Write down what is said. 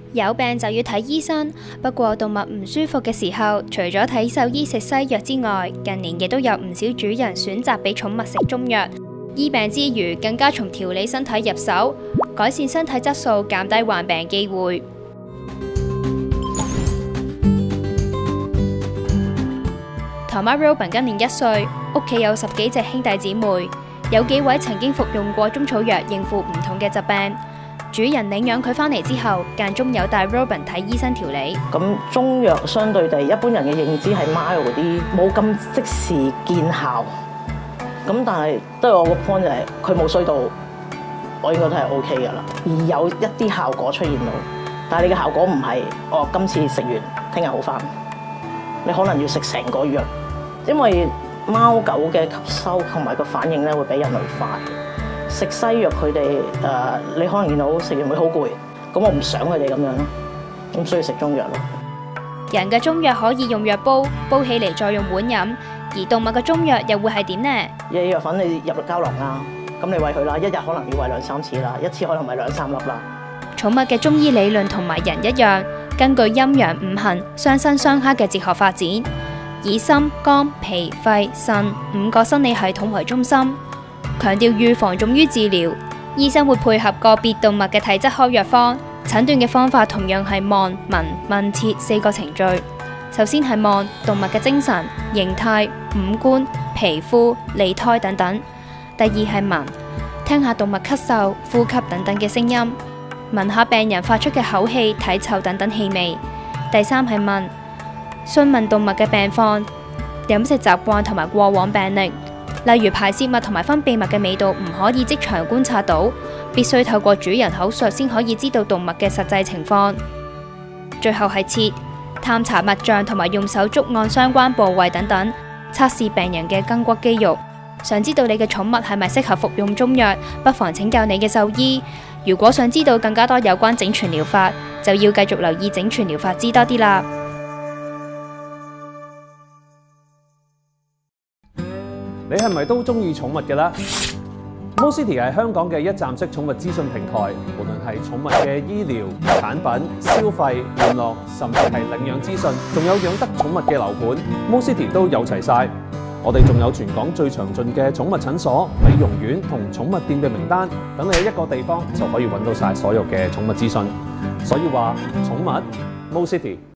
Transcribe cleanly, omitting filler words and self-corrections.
有病就要睇醫生，不過動物唔舒服嘅時候，除咗睇獸醫食西藥之外，近年亦都有唔少主人選擇俾寵物食中藥，醫病之餘，更加從調理身體入手，改善身體質素，減低患病機會。唐媽 Robin 今年1歲，屋企有10幾隻兄弟姊妹，有幾位曾經服用過中草藥應付唔同嘅疾病。主人領養佢返嚟之後，間中有帶 Robin 睇醫生調理。 咁中藥相對地，一般人嘅認知係 mild 嗰啲，冇咁即時見效。咁但係都係我個 point 就係佢冇衰到，我應該都係 OK 㗎啦。而有一啲效果出現到，但係你嘅效果唔係今次食完聽日好返，你可能要食成個月，因為貓狗嘅吸收同埋個反應咧會比人類快。食西藥佢哋你可能見到食完會好攰，咁我唔想佢哋咁樣咯，咁所以食中藥咯。 人嘅中藥可以用藥煲起嚟再用碗飲，而動物嘅中藥又會係點呢？ 嘢藥粉你入膠囊啦，咁你餵佢啦，一日可能要餵2-3次啦，一次可能餵2-3粒啦。 寵物嘅中醫理論同埋人一樣，根據陰陽五行相生相克嘅哲學發展，以心、肝、脾、肺、腎5個生理系統為中心。強調預防重於治療，醫生會配合個別動物嘅體質開藥方，診斷嘅方法同樣係望、聞、問、切4個程序。首先係望動物嘅精神、形態、五官、皮膚、脷苔等等；第二係聞，聽下動物咳嗽、呼吸等等嘅聲音，聞下病人發出嘅口氣、體臭等等氣味；第三係問，詢問動物嘅病況、飲食習慣同埋過往病歷。例如排泄物同埋分泌物嘅味道唔可以即場觀察到，必須透過主人口述先可以知道動物嘅實際情況。最後係切，探查脈象同埋用手觸按相關部位等等，測試病人嘅筋骨肌肉。想知道你嘅寵物係咪適合服用中藥，不妨請教你嘅獸醫。如果想知道更加多有關整全療法，就要繼續留意整全療法知多啲啦。 你係咪都中意寵物嘅呢？MoCity 係香港嘅一站式寵物資訊平台，無論係寵物嘅醫療、產品、消費、玩樂，甚至係領養資訊，仲有養得寵物嘅樓盤，MoCity 都有齊晒。我哋仲有全港最詳盡嘅寵物診所、美容院同寵物店嘅名單，等你喺一個地方就可以揾到晒所有嘅寵物資訊。所以話寵物MoCity。